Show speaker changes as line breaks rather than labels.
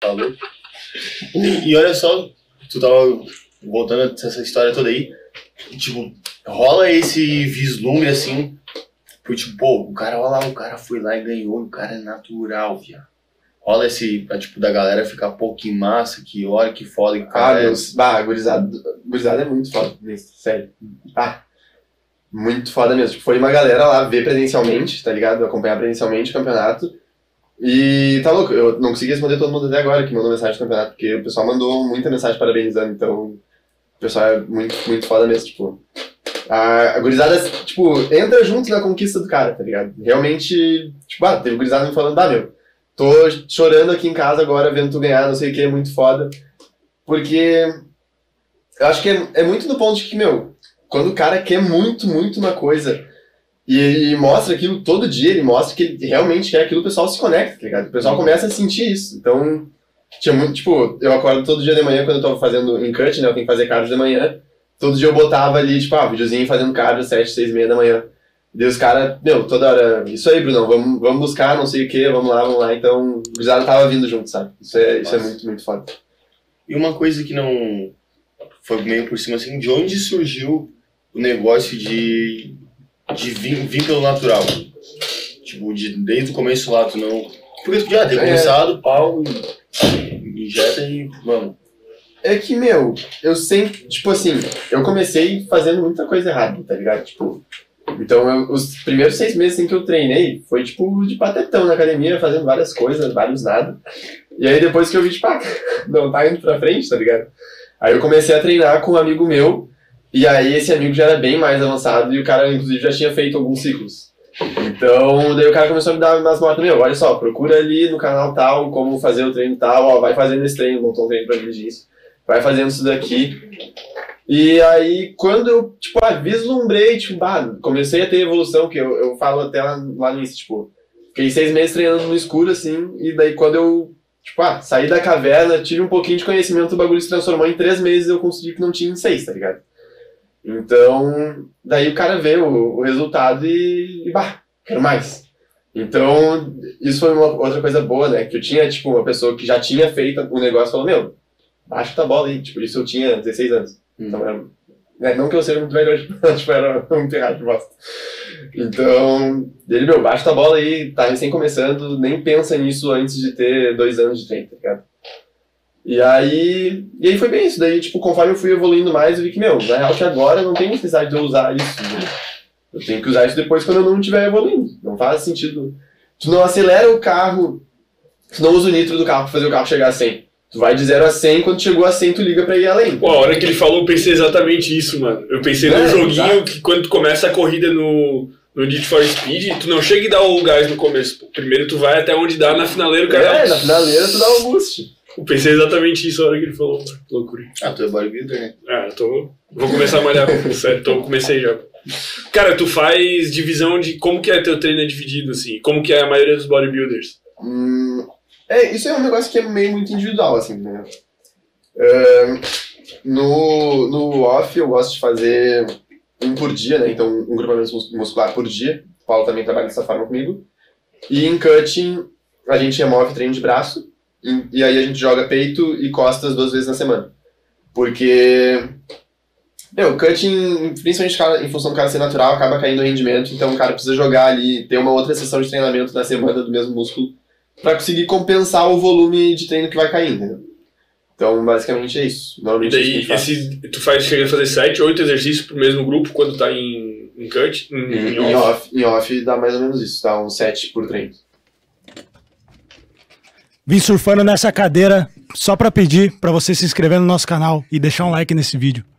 Falou. E olha só, tu tava voltando essa história toda aí, tipo, rola esse vislumbre assim, porque tipo, pô, o cara foi lá e ganhou, o cara é natural, viado. Rola esse, tipo, da galera ficar pouco em massa, que olha que foda, que cara
Deus. Gurizada é muito foda, sério. Muito foda mesmo. Tipo, foi uma galera lá ver presencialmente, tá ligado? Acompanhar presencialmente o campeonato. E tá louco, eu não consegui responder todo mundo até agora que mandou mensagem do campeonato, porque o pessoal mandou muita mensagem parabenizando, então o pessoal é muito, muito foda mesmo, tipo. A gurizada, tipo, entra junto na conquista do cara, tá ligado? Realmente, tipo, teve gurizada me falando, meu, tô chorando aqui em casa agora vendo tu ganhar, não sei o que, é muito foda. Porque eu acho que é muito no ponto de que, meu, quando o cara quer muito, muito uma coisa e ele mostra aquilo todo dia, ele mostra que ele realmente quer aquilo, o pessoal se conecta, tá ligado? O pessoal começa a sentir isso. Então, tinha muito, tipo, eu acordo todo dia de manhã quando eu tô fazendo in cut, né? Eu tenho que fazer cardio de manhã. Todo dia eu botava ali, tipo, videozinho fazendo cardio às 7, 6 e meia da manhã. E daí os caras, meu, toda hora, isso aí, Brunão, vamos buscar, não sei o que, vamos lá. Então, o gurizada tava vindo junto, sabe? Isso é muito, muito foda.
E uma coisa que não foi meio por cima, assim, de onde surgiu o negócio de vir pelo natural? Tipo, desde o começo lá, tu não... Porque tu já tem começado, pau, injeta e vamos.
É que, meu, eu sempre, tipo assim, eu comecei fazendo muita coisa errada, tá ligado? Tipo, então os primeiros 6 meses em que eu treinei, foi tipo de patetão na academia, fazendo várias coisas, vários nada. E aí depois que eu vi, tipo, não tá indo pra frente, tá ligado? Aí eu comecei a treinar com um amigo meu, e aí esse amigo já era bem mais avançado, e o cara, inclusive, já tinha feito alguns ciclos. Então, daí o cara começou a me dar umas motas, meu, olha só, procura ali no canal tal, como fazer o treino tal, vai fazendo esse treino, montou um treino pra diligência. Vai fazendo isso daqui. E aí, quando eu, tipo, vislumbrei, tipo, comecei a ter evolução, que eu falo até lá no início, tipo, fiquei 6 meses treinando no escuro, assim, e daí quando eu, tipo, saí da caverna, tive um pouquinho de conhecimento, o bagulho se transformou em 3 meses, eu consegui que não tinha em 6, tá ligado? Então, daí o cara vê o resultado e quero mais. Então, isso foi uma outra coisa boa, né, que eu tinha, tipo, uma pessoa que já tinha feito o negócio e falou, meu, baixa tua bola aí, tipo, isso eu tinha 16 anos. Então, não que eu seja muito velho hoje, tipo, era um ferrado de bosta. Então, ele, meu, baixa tua bola aí, tá recém começando, nem pensa nisso antes de ter 2 anos de treino, tá ligado? E aí foi bem isso, daí, tipo, conforme eu fui evoluindo mais, eu vi que, meu, na real que agora não tem necessidade de eu usar isso, né? Eu tenho que usar isso depois quando eu não estiver evoluindo, não faz sentido. Tu não acelera o carro, tu não usa o nitro do carro pra fazer o carro chegar a 100. Tu vai de 0 a 100, quando chegou a 100 tu liga pra ir além.
Pô, a hora que ele falou, eu pensei exatamente isso, mano. Eu pensei num joguinho que quando tu começa a corrida no Need for Speed, tu não chega e dá o gás no começo. Pô. Primeiro tu vai até onde dá, na finaleira o cara...
na finaleira tu dá o boost.
Eu pensei exatamente isso a hora que ele falou, mano. Loucura.
Tu é bodybuilder, né?
Vou começar a malhar, sério, comecei já. Cara, tu faz divisão de como que é teu treino é dividido, assim, como que é a maioria dos bodybuilders?
Isso é um negócio que é meio muito individual, assim, né? No off eu gosto de fazer um por dia, né? Então um grupamento muscular por dia. O Paulo também trabalha dessa forma comigo. E em cutting a gente remove treino de braço e aí a gente joga peito e costas 2 vezes na semana. Porque, cutting, principalmente em função do cara ser natural, acaba caindo o rendimento, então o cara precisa jogar ali, ter uma outra sessão de treinamento na semana do mesmo músculo para conseguir compensar o volume de treino que vai caindo, entendeu? Então, basicamente é isso. Normalmente
e daí, tu chega a fazer 7, 8 exercícios pro mesmo grupo quando tá em cut?
Em off dá mais ou menos isso, dá uns 7 por treino.
Vim surfando nessa cadeira só para pedir para você se inscrever no nosso canal e deixar um like nesse vídeo.